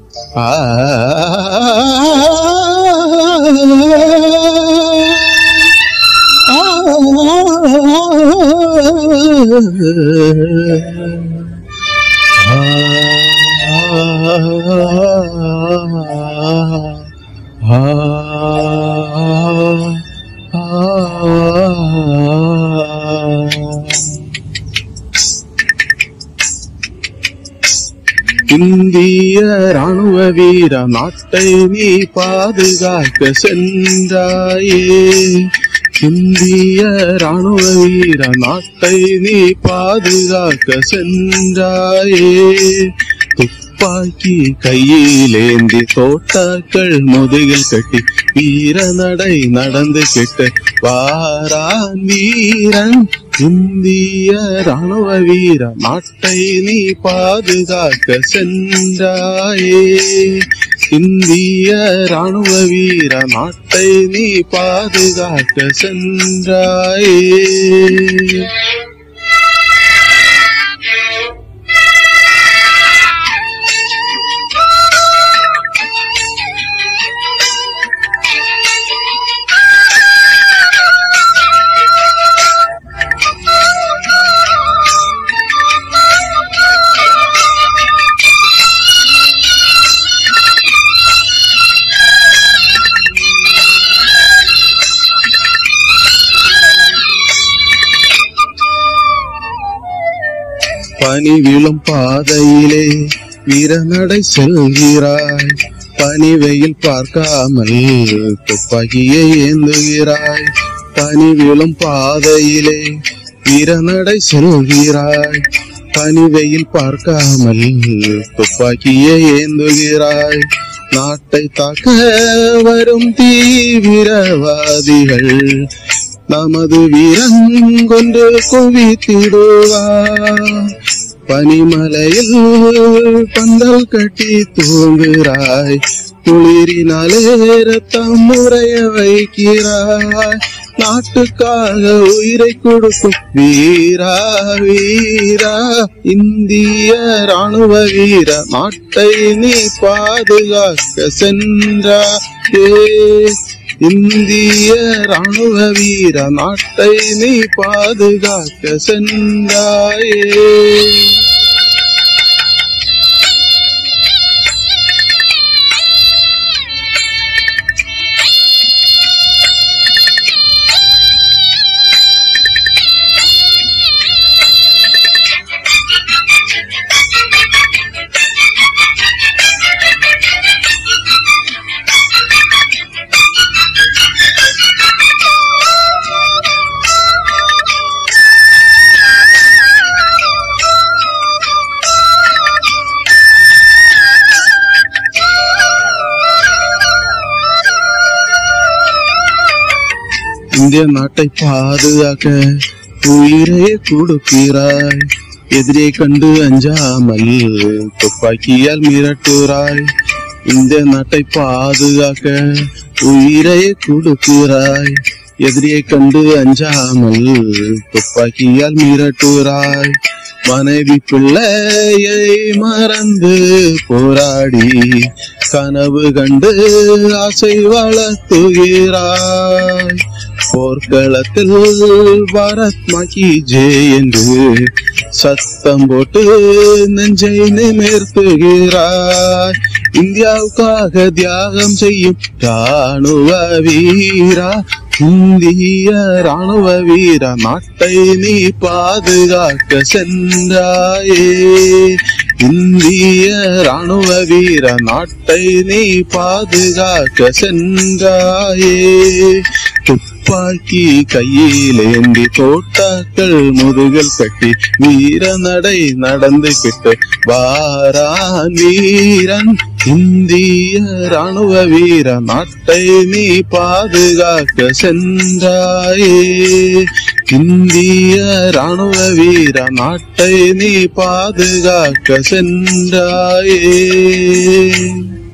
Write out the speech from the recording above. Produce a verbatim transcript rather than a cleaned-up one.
இந்திய ராணுவ வீர நாட்டை நீ பாதுகாக்க சென்றாயே. இந்திய ராணுவ வீர நாட்டை நீ பாதுகாக்க சென்றாயே. துப்பாக்கி கையிலேந்தி தோட்டாக்கள் முதுகில் கட்டி வீர நடை நடந்து கிட்ட வாரான் வீரன். இந்திய ராணுவ வீர நாட்டை நீ பாதுகாக்க சென்றாயே. இந்திய ராணுவ வீர நாட்டை நீ பாதுகாக்க சென்றாயே. பனி விழும் பாதையிலே வீரநடை செல்கிறாய். பனி வெயில் பார்க்காமல் துப்பாக்கியை ஏந்துகிறாய். பனி விழும் பாதையிலே வீரநடை செல்கிறாய். பனி வெயில் பார்க்காமல் துப்பாக்கியை ஏந்துகிறாய். நாட்டை தாக்க வரும் தீவிரவாதிகள் நமது வீரன் கொண்டு குவித்திடுவார். பனிமலையில் பந்தல் கட்டி தூங்குகிறாய். குளிரினாலே ரத்தம் முறைய வைக்கிறாய். நாட்டுக்காக உயிரை கொடுக்கும் வீரா வீரா. இந்திய ராணுவ வீர நாட்டை நீ பாதுகாக்க சென்றாயே. இந்திய ராணுவ வீர நாட்டை நீ பாதுகாக்க சென்றாயே. இந்திய நாட்டை பாதுகாக்க உயிரை கொடுக்கிறாய். எதிரியை கண்டு அஞ்சாமல் துப்பாக்கியால் மிரட்டுகிறாய். இந்திய நாட்டை பாதுகாக்க உயிரை கொடுக்கிறாய். எதிரியை கண்டு அஞ்சாமல் துப்பாக்கியால் மிரட்டுகிறாய். மனைவி பிள்ளையை மறந்து போராடி கனவு கண்டு ஆசை வளர்த்துகிறாய். போர்க்களத்தில் பாரத் மாகி ஜெய் என்று சத்தம் போட்டு நெஞ்சை நிமிர்த்துகிறாய். இந்தியாவுக்காக தியாகம் செய்யும் ராணுவ வீரா. இந்திய ராணுவ வீர நாட்டை நீ பாதுகாக்க சென்றாயே. இந்திய ராணுவ வீர நாட்டை நீ பாதுகாக்க சென்றாயே. துப்பாக்கி கையிலேந்தி தோட்டாக்கள் முதுகில் கட்டி வீர நடை நடந்து கிட்டு வாரான் வீரன். இந்திய ராணுவ வீர நாட்டை நீ பாதுகாக்க சென்றாயே. இந்திய ராணுவ வீர நாட்டை நீ பாதுகாக்க சென்றாயே.